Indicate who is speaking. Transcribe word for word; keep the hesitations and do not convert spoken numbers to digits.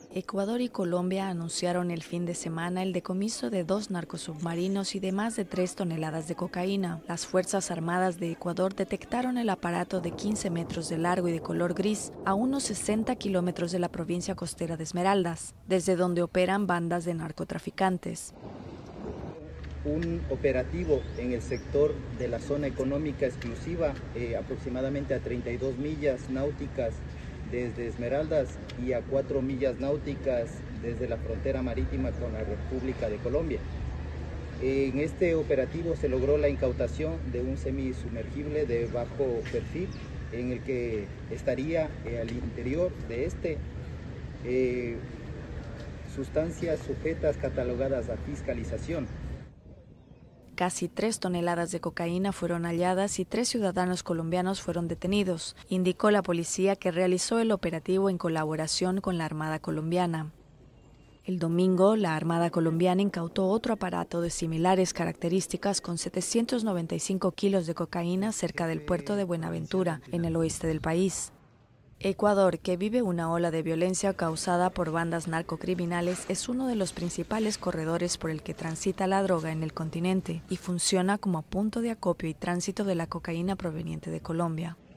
Speaker 1: Ecuador y Colombia anunciaron el fin de semana el decomiso de dos narcosubmarinos y de más de tres toneladas de cocaína. Las Fuerzas Armadas de Ecuador detectaron el aparato de quince metros de largo y de color gris a unos sesenta kilómetros de la provincia costera de Esmeraldas, desde donde operan bandas de narcotraficantes.
Speaker 2: Un operativo en el sector de la zona económica exclusiva, eh, aproximadamente a treinta y dos millas náuticas desde Esmeraldas y a cuatro millas náuticas desde la frontera marítima con la República de Colombia. En este operativo se logró la incautación de un semisumergible de bajo perfil en el que estaría eh, al interior de este eh, sustancias sujetas catalogadas a fiscalización.
Speaker 1: Casi tres toneladas de cocaína fueron halladas y tres ciudadanos colombianos fueron detenidos, indicó la policía, que realizó el operativo en colaboración con la Armada colombiana. El domingo, la Armada colombiana incautó otro aparato de similares características con setecientos noventa y cinco kilos de cocaína cerca del puerto de Buenaventura, en el oeste del país. Ecuador, que vive una ola de violencia causada por bandas narcocriminales, es uno de los principales corredores por el que transita la droga en el continente y funciona como punto de acopio y tránsito de la cocaína proveniente de Colombia.